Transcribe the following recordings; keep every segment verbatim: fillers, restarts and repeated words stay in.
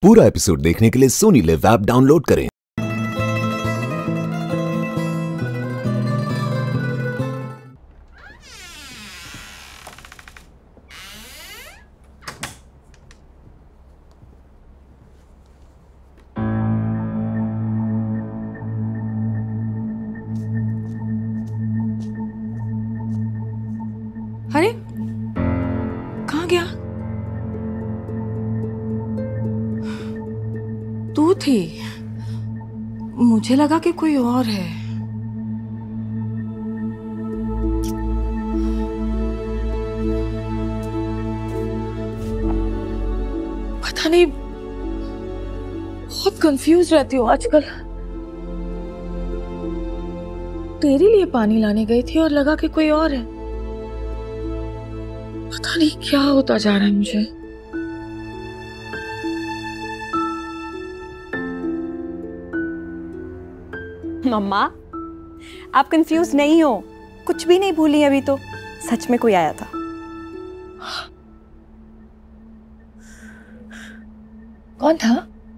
पूरा एपिसोड देखने के लिए सोनी लिव ऐप डाउनलोड करें। अरे कहाँ गया? तू थी, मुझे लगा कि कोई और है। पता नहीं, बहुत कंफ्यूज रहती हूँ आजकल। तेरे लिए पानी लाने गई थी और लगा कि कोई और है। पता नहीं क्या होता जा रहा है मुझे। मम्मा, आप कंफ्यूज नहीं हो, कुछ भी नहीं भूली अभी तो। सच में कोई आया था। कौन था?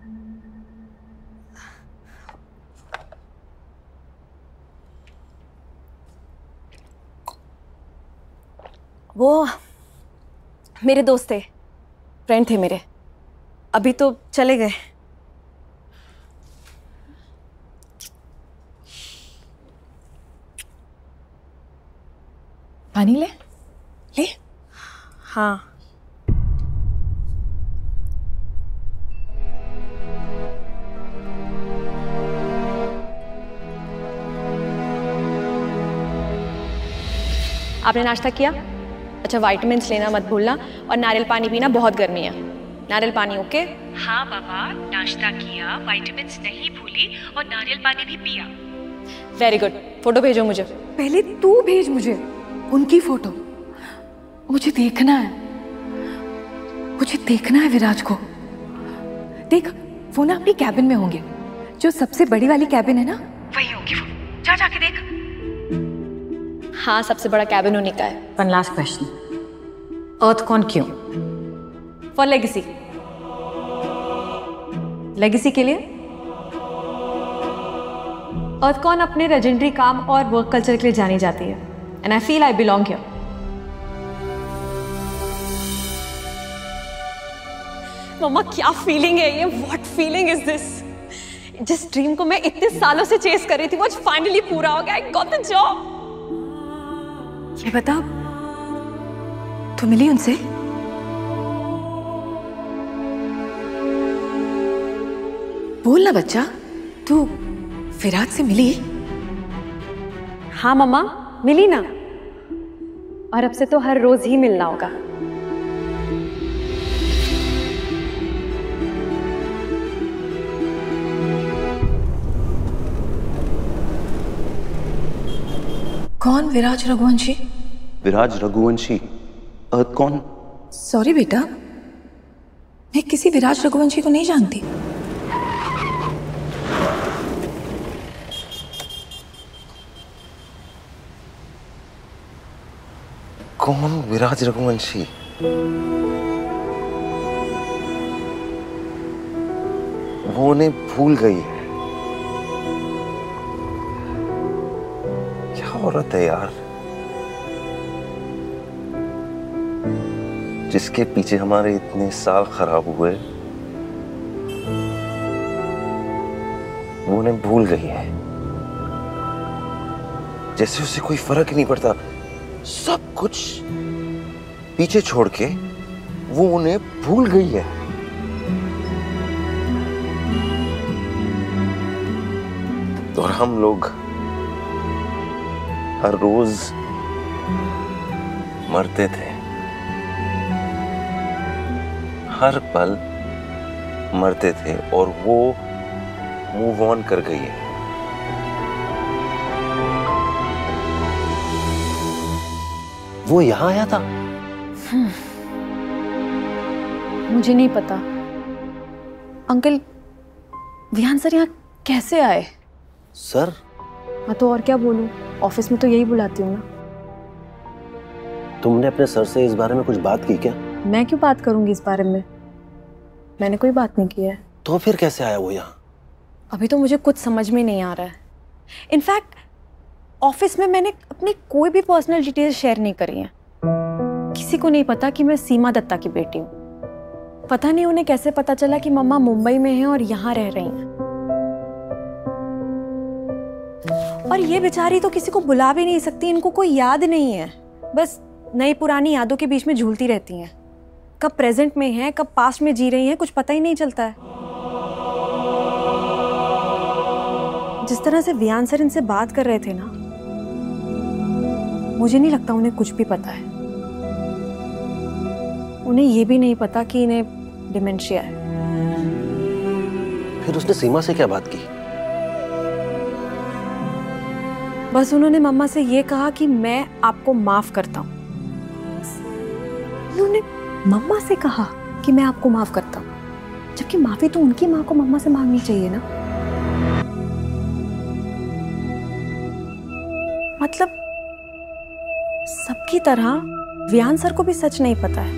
वो मेरे दोस्त थे, फ्रेंड थे मेरे। अभी तो चले गए। पानी ले ले। हाँ, आपने नाश्ता किया? अच्छा, विटामिन्स लेना मत भूलना और नारियल पानी पीना, बहुत गर्मी है। नारियल पानी, ओके? हाँ बाबा, नाश्ता किया, विटामिन्स नहीं भूली और नारियल पानी भी पिया। Very good. फोटो भेजो मुझे। पहले तू भेज मुझे उनकी फोटो। मुझे देखना है, मुझे देखना है विराज को। देख, वो ना अपनी कैबिन में होंगे, जो सबसे बड़ी वाली कैबिन है ना, वही होगी वो। जा जाके देख। हाँ, सबसे बड़ा कैबिन उन्हीं का है। वन लास्ट क्वेश्चन, अर्थ कौन क्यों? For legacy. लेगेसी के लिए? अर्थ कौन अपने लेजेंडरी काम और वर्क कल्चर के लिए जानी जाती है। And I feel I belong here. Mamma, क्या फीलिंग है ये? What feeling is this? जिस ड्रीम को मैं इतने सालों से चेस कर रही थी, वो आज फाइनली पूरा हो गया। I got the job. ये बता, तू मिली उनसे? बोल ना बच्चा, तू विराज से मिली? हाँ मम्मा, मिली ना। और अब से तो हर रोज ही मिलना होगा। कौन विराज रघुवंशी? विराज रघुवंशी? अर्थ कौन? सॉरी बेटा, मैं किसी विराज रघुवंशी को नहीं जानती। कौन विराज रघुवंशी? वो उन्हें भूल गई है। क्या औरत है यार, जिसके पीछे हमारे इतने साल खराब हुए, वो उन्हें भूल गई है। जैसे उसे कोई फर्क ही नहीं पड़ता, सब कुछ पीछे छोड़ के वो उन्हें भूल गई है। और हम लोग हर रोज मरते थे, हर पल मरते थे, और वो मूव ऑन कर गई है। वो यहां आया था? मुझे नहीं पता। अंकल, विहान सर यहाँ कैसे आए? सर? मैं तो और क्या बोलूं, ऑफिस में तो यही बुलाती हूँ ना। तुमने अपने सर से इस बारे में कुछ बात की क्या? मैं क्यों बात करूंगी इस बारे में? मैंने कोई बात नहीं की है। तो फिर कैसे आया वो यहाँ? अभी तो मुझे कुछ समझ में नहीं आ रहा है। इनफैक्ट ऑफिस में मैंने अपनी कोई भी पर्सनल डिटेल्स शेयर नहीं करी हैं। किसी को नहीं पता कि मैं सीमा दत्ता की बेटी हूँ। पता नहीं उन्हें कैसे पता चला कि मम्मा मुंबई में हैं और यहाँ रह रही हैं। और ये बेचारी तो किसी को बुला भी नहीं सकती, इनको कोई याद नहीं है। बस नई पुरानी यादों के बीच में झूलती रहती हैं। कब प्रेजेंट में हैं, कब पास्ट में जी रही हैं, कुछ पता ही नहीं चलता है। जिस तरह से वियान सर इनसे बात कर रहे थे ना, मुझे नहीं लगता उन्हें कुछ भी पता है। उन्हें ये भी नहीं पता कि इन्हें डिमेंशिया है। फिर उसने सीमा से क्या बात की? बस उन्होंने मम्मा से ये कहा कि मैं आपको माफ करता हूँ। उन्होंने मम्मा से कहा कि मैं आपको माफ करता हूँ, जबकि माफी तो उनकी माँ को मम्मा से मांगनी चाहिए ना। मतलब सबकी तरह वियान सर को भी सच नहीं पता है,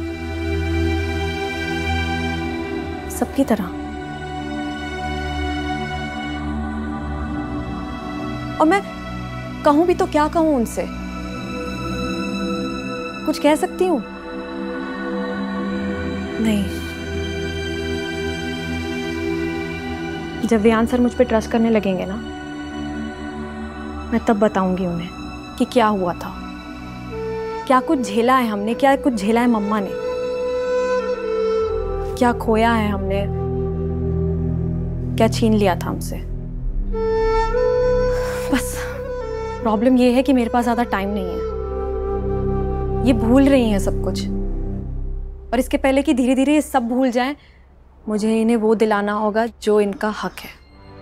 सबकी तरह। और मैं कहूं भी तो क्या कहूं उनसे? कुछ कह सकती हूँ? नहीं। जब वियान सर मुझ पे ट्रस्ट करने लगेंगे ना, मैं तब बताऊंगी उन्हें कि क्या हुआ था, क्या कुछ झेला है हमने, क्या कुछ झेला है मम्मा ने, क्या खोया है हमने, क्या छीन लिया था हमसे। बस प्रॉब्लम ये है कि मेरे पास ज्यादा टाइम नहीं है। ये भूल रही हैं सब कुछ, और इसके पहले कि धीरे धीरे ये सब भूल जाएं, मुझे इन्हें वो दिलाना होगा जो इनका हक है।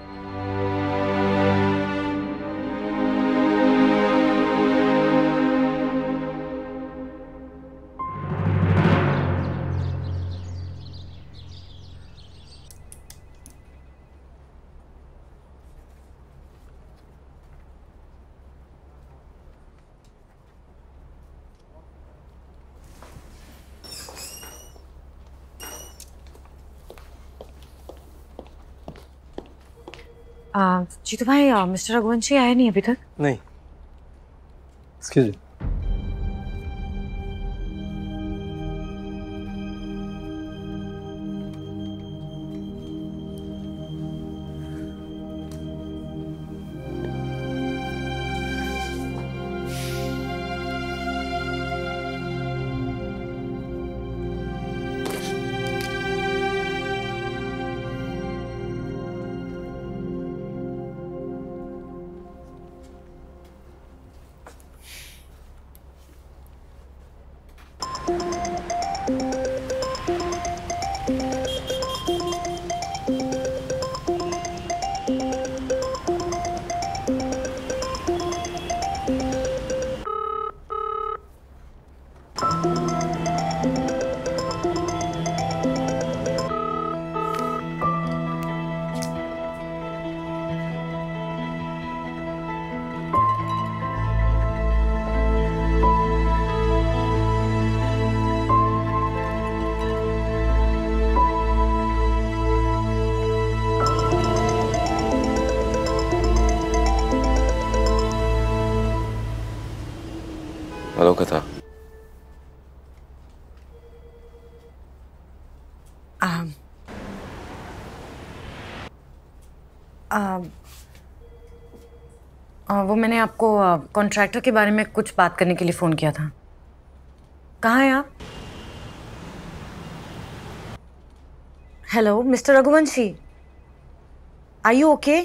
जीतू भाई, मिस्टर रघुवंशी आया नहीं अभी तक? नहीं। Excuse me. Hello Katha. um, uh, uh, वो मैंने आपको कॉन्ट्रैक्टर uh, के बारे में कुछ बात करने के लिए फ़ोन किया था। कहाँ हैं आप? Hello mister Raghuvanshi, are you okay?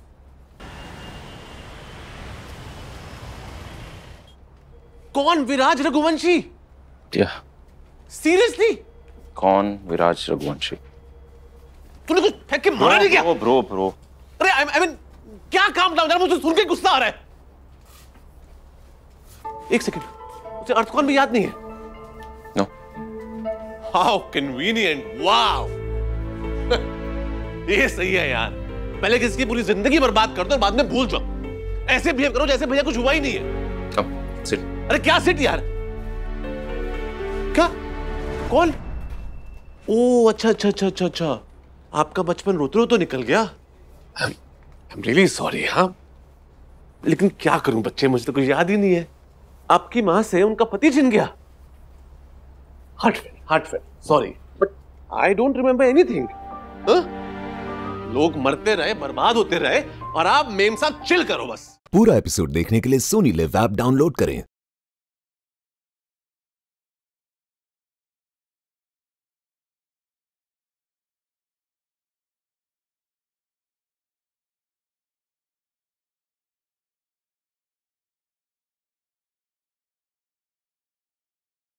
कौन विराज रघुवंशी? या सीरियसली? कौन विराज रघुवंशी? तूने कुछ फेंक के मारा नहीं क्या? ब्रो ब्रो ब्रो अरे आई मीन क्या काम था यार, मुझे सुन के गुस्सा आ रहा है। एक सेकंड, मुझे अर्थकॉन भी याद नहीं है। नो। How convenient, wow. ये सही है यार, पहले किसी की पूरी जिंदगी बर्बाद कर दो और बाद में भूल जाओ। ऐसे बिहेव करो जैसे भैया कुछ हुआ ही नहीं है। Come sit. अरे क्या सिट यार? क्या? कौन? ओ अच्छा अच्छा अच्छा अच्छा अच्छा, आपका बचपन रोते रोते निकल गया। I am really sorry. हाँ, लेकिन क्या करूं बच्चे, मुझे तो कुछ याद ही नहीं है। आपकी माँ से उनका पति छिन गया। Heart fail, heart fail, sorry, but I don't remember anything. लोग मरते रहे, बर्बाद होते रहे, और आप मेम साहब चिल करो बस। पूरा एपिसोड देखने के लिए सोनी लिव ऐप डाउनलोड करें